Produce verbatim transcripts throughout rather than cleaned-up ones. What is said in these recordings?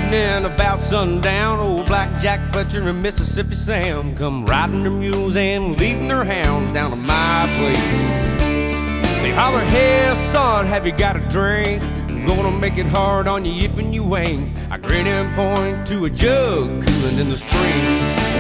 evening about sundown, old Blackjack Fletcher and Mississippi Sam come riding their mules and leading their hounds down to my place. They holler, "Hey, son, have you got a drink? I'm gonna make it hard on you if and you ain't." I grin and point to a jug cooling in the spring.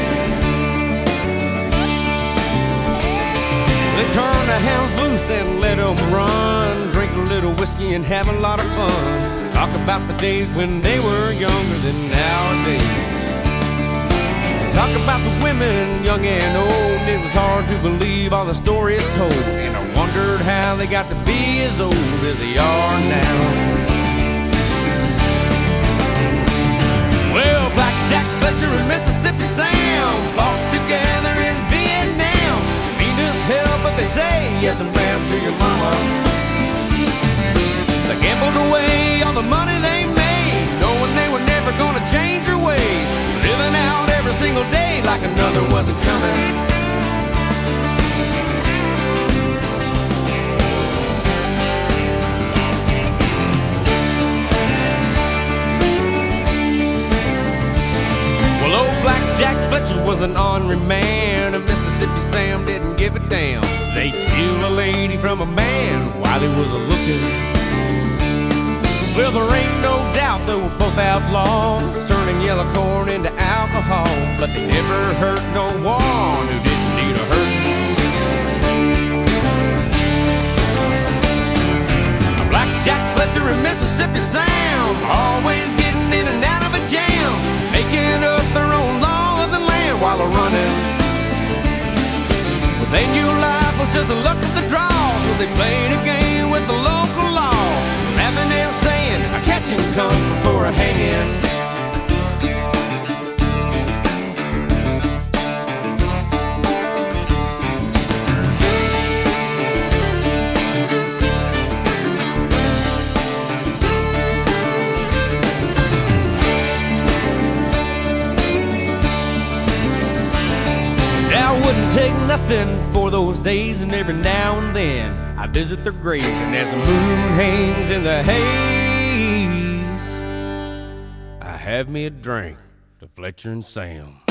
They turn the hounds loose and let them run, drink a little whiskey and have a lot of fun. Talk about the days when they were younger than nowadays. Talk about the women, young and old. It was hard to believe all the stories told, and I wondered how they got to be as old as they are now. Well, Blackjack Fletcher and Mississippi Sam fought together in Vietnam. Mean as hell, but they say yes and ma'am to your mama. They gambled away all the money they made, knowing they were never gonna change their ways, living out every single day like another wasn't coming. Well, old Blackjack Fletcher was an ornery man, and Mississippi Sam didn't give a damn. They'd steal a lady from a man while he was a-looking. Well, there ain't no doubt they were both outlaws, turning yellow corn into alcohol, but they never hurt no one who didn't need a hurt. Blackjack Fletcher and Mississippi Sam, always getting in and out of a jam, making up their own law of the land while they're running. Well, they knew life was just a luck of the draw, so they played a game with the local law, laughing and saying, "A catching comes before a hanging." Now it wouldn't take nothing for those days, and every now and then I visit their graves, and as the moon hangs in the haze, I have me a drink to Fletcher and Sam.